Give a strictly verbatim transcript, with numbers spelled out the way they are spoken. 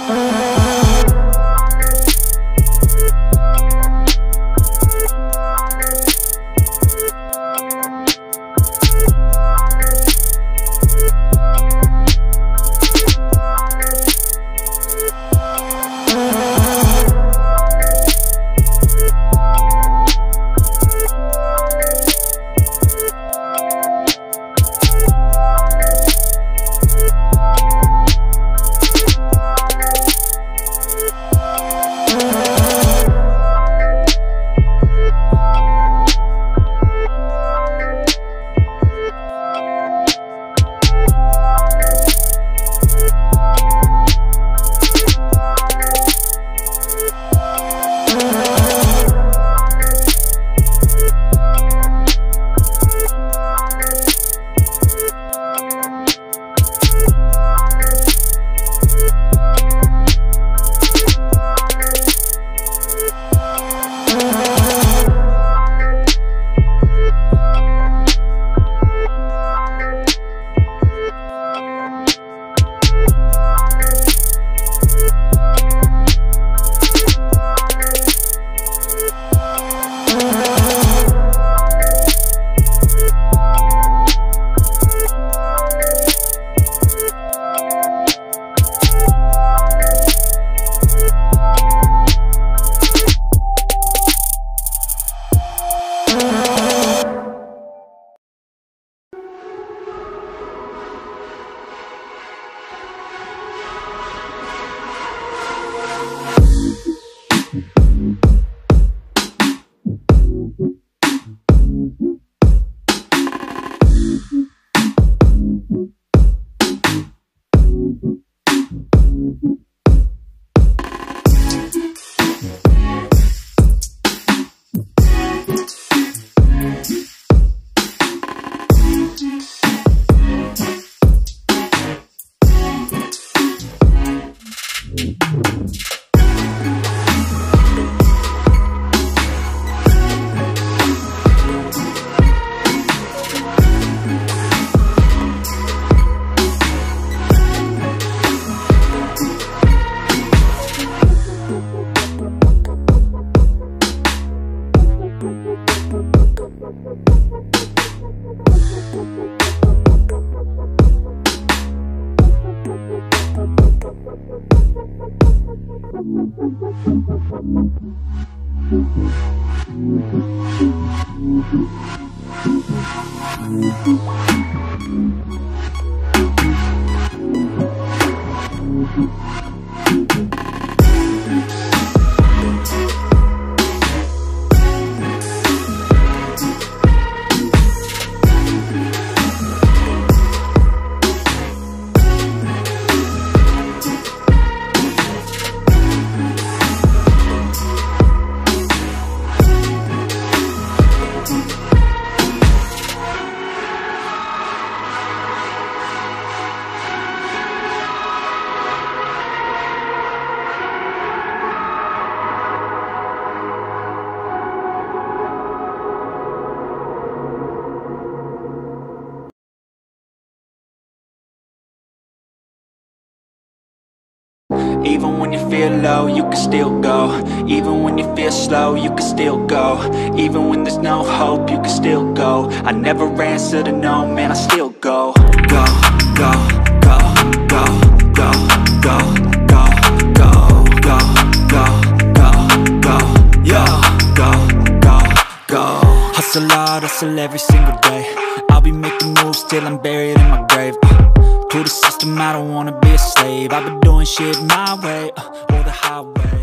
Even when you feel low, you can still go. Even when you feel slow, you can still go. Even when there's no hope, you can still go. I never answer to no, man, I still go. Go, go, go, go, go, go, go, go, go, go, go, go, yo, go, go, go. Hustle hard, hustle every single day. I'll be making moves till I'm buried in my grave. uh, To the system, I don't wanna be a slave. I've been doing shit my way, uh, or the highway.